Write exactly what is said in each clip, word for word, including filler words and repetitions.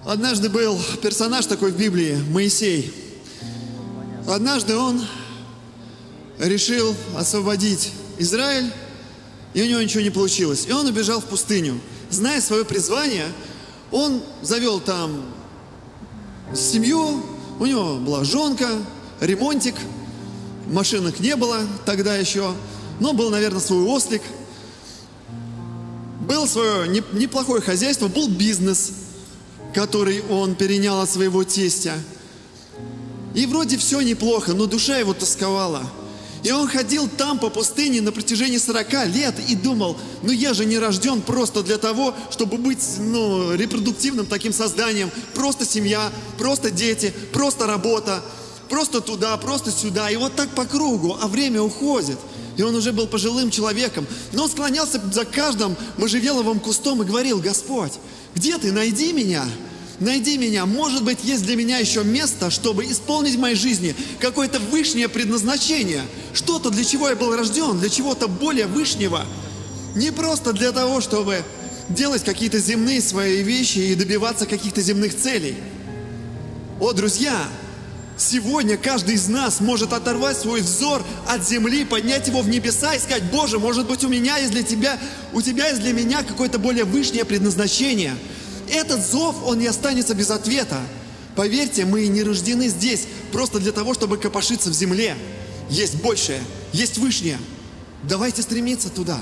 Однажды был персонаж такой в Библии, Моисей. Однажды он решил освободить Израиль, и у него ничего не получилось. И он убежал в пустыню. Зная свое призвание, он завел там семью, у него была жонка, ремонтик, машинок не было тогда еще, но был, наверное, свой ослик. Было свое неплохое хозяйство, был бизнес, который он перенял от своего тестя. И вроде все неплохо, но душа его тосковала. И он ходил там по пустыне на протяжении сорока лет и думал, ну я же не рожден просто для того, чтобы быть ну, репродуктивным таким созданием. Просто семья, просто дети, просто работа, просто туда, просто сюда. И вот так по кругу, а время уходит. И он уже был пожилым человеком. Но он склонялся за каждым можжевеловым кустом и говорил: Господь, где ты? Найди меня. Найди меня. Может быть, есть для меня еще место, чтобы исполнить в моей жизни какое-то высшее предназначение. Что-то, для чего я был рожден, для чего-то более высшего. Не просто для того, чтобы делать какие-то земные свои вещи и добиваться каких-то земных целей. О, друзья, сегодня каждый из нас может оторвать свой взор от земли, поднять его в небеса и сказать: Боже, может быть, у меня есть для тебя, у тебя есть для меня какое-то более высшее предназначение. Этот зов, он не останется без ответа. Поверьте, мы не рождены здесь просто для того, чтобы копошиться в земле. Есть большее, есть высшее. Давайте стремиться туда.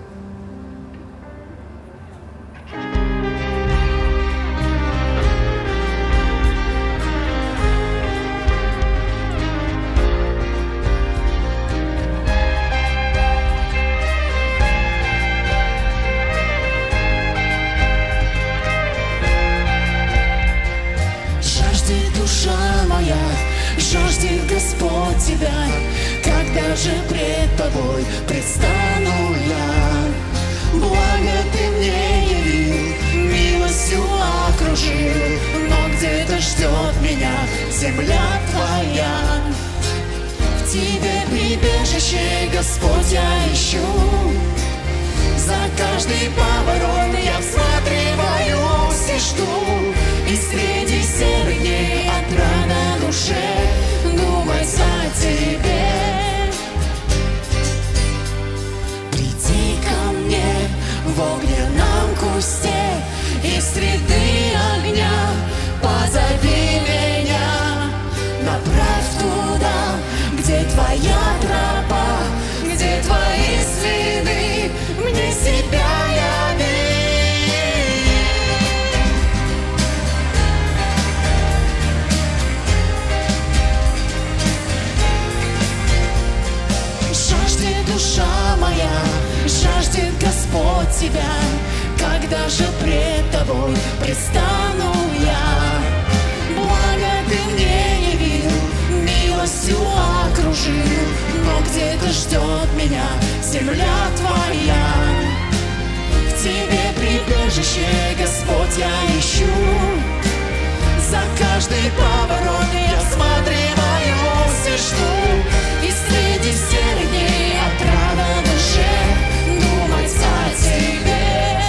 Жаждет Господь тебя, когда же пред тобой предстану я. Благо ты мне явил, милостью окружил, но где-то ждет меня земля твоя. В тебе прибежище, Господь, я ищу, за каждый поворот я всматриваюсь и жду, и среди серых дней отрада душе думать о тебе. Приди ко мне в огненном кусте, и среды огня позови меня. Направь туда, где твоя тропа, где твои следы, мне себя яви. Жаждет душа моя, жаждет Господь тебя, когда же пред тобой предстану я. Благо ты мне явил, милостью окружил, но где-то ждет меня земля твоя. В тебе прибежище, Господь, я ищу, за каждый поворот я всматриваюсь и жду, и среди серых дней отрада душе думать о тебе.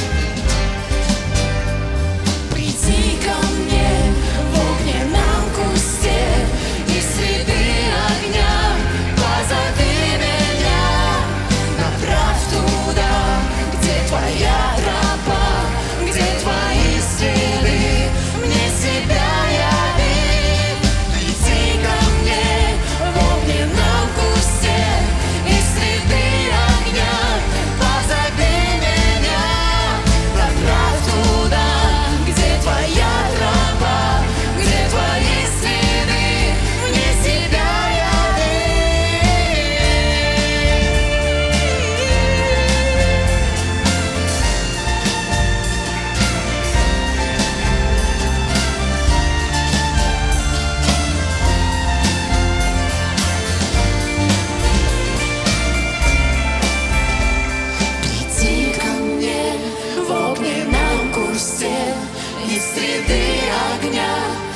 Приди ко мне в огненном кусте, и среды огня позови меня. Направь туда, где твоя тропа, где твои следы, мне себя яви. Приди ко мне в огненном кусте, и среды огня позови меня. Направь туда, где твоя тропа, где твои следы, мне себя яви. Приди ко мне в огненном кусте, и среды огня